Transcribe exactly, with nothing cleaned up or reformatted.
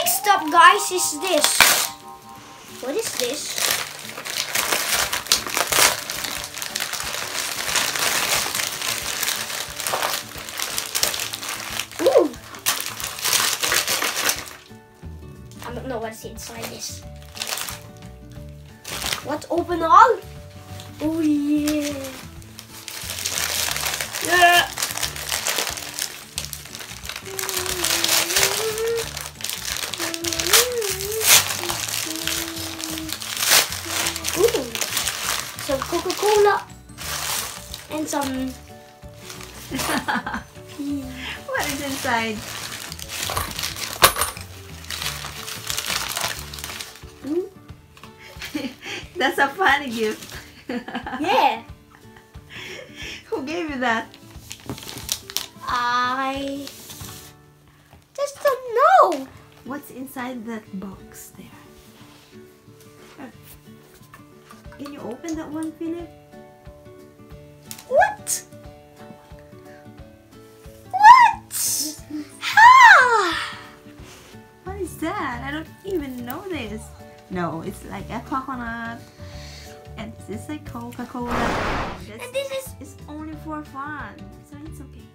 next up, guys, is this. What is this? Ooh. I don't know what's inside this. What? Open all? Oh yeah. Yeah. Ooh. Some Coca-Cola and some. What is inside? Hmm? That's a funny gift. Yeah. Who gave you that? I just don't know. What's inside that box there? Can you open that one, Philip? What? What? Ah! What is that? I don't even know this. No, it's like a coconut. And this is like Coca-Cola. And this is It's only for fun, so it's okay.